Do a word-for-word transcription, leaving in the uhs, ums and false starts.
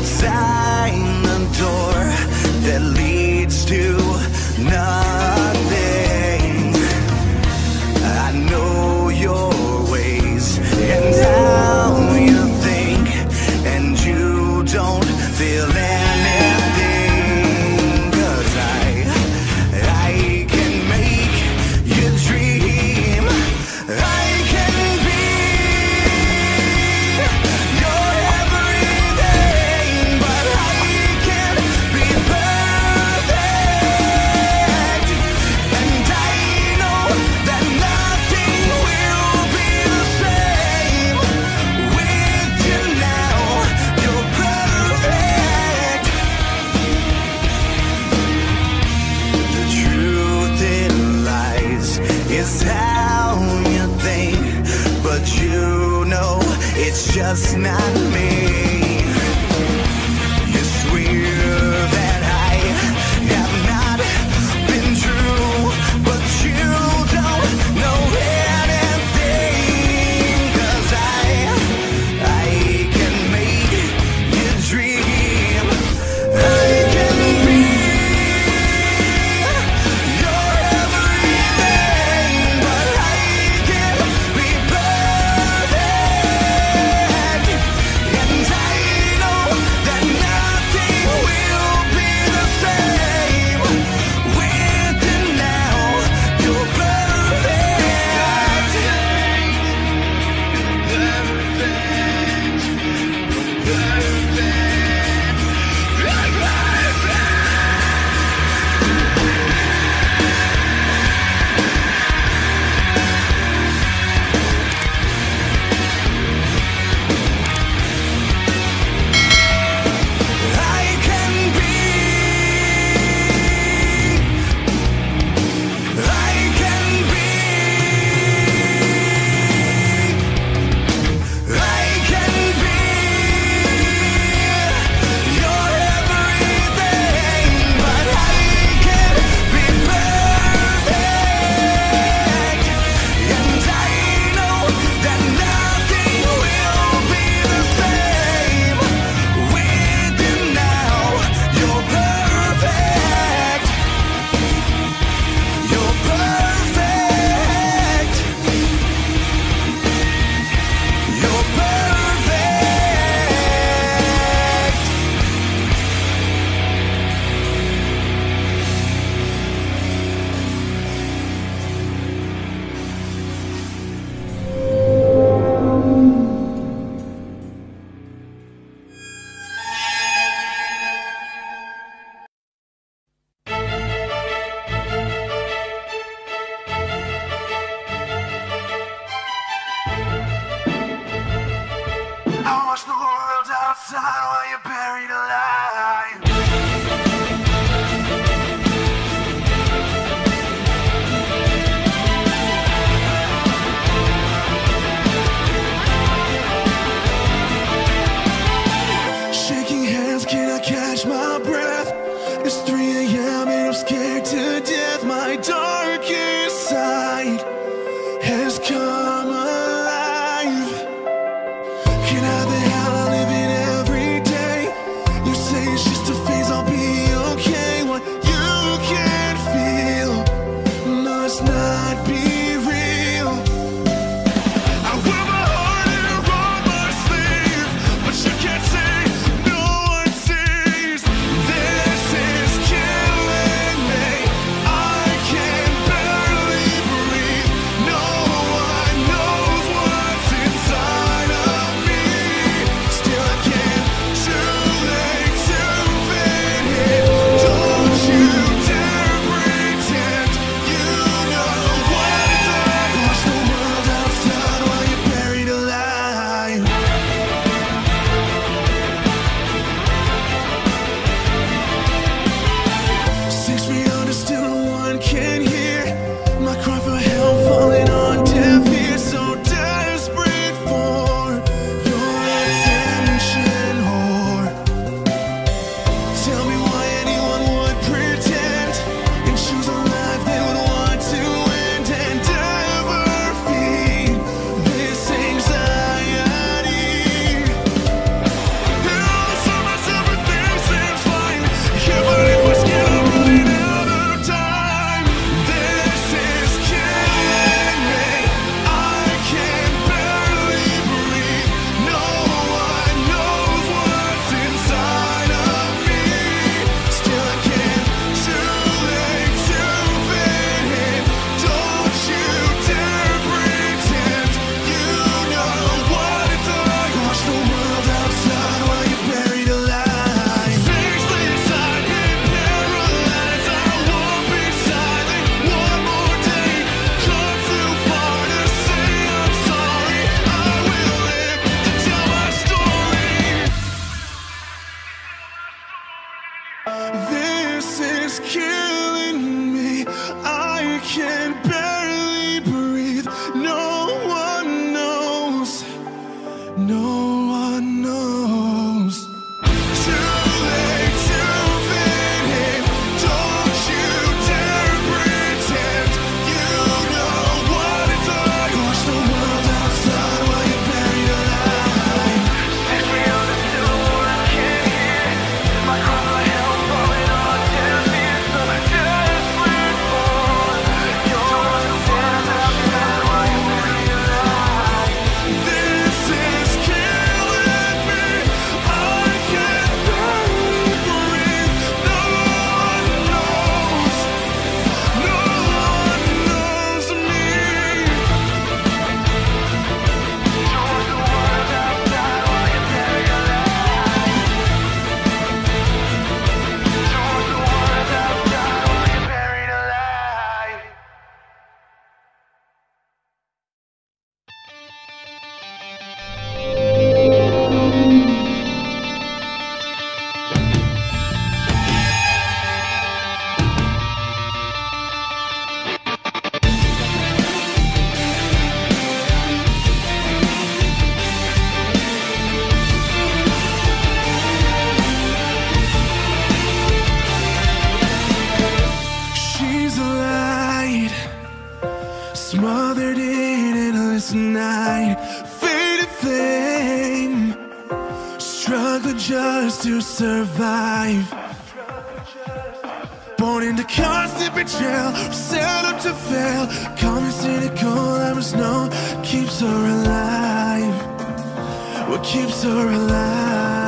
outside the door that leads to nothing. I know your ways and how you think, and you don't feel anything. 'Cause I, I can make you dream. I can be your everything, but I can't be perfect. And I know that nothing will be the same with you now. You're perfect. The truth in lies is how you think, but you know it's just not me. You swear that I have not been true, but you don't know anything. 'Cause I, I can make you dream. I can be your everything, but I can't be perfect. struggling just to survive. Born into constant betrayal, set up to fail. Call me cynical, I must know keeps her alive. What keeps her alive?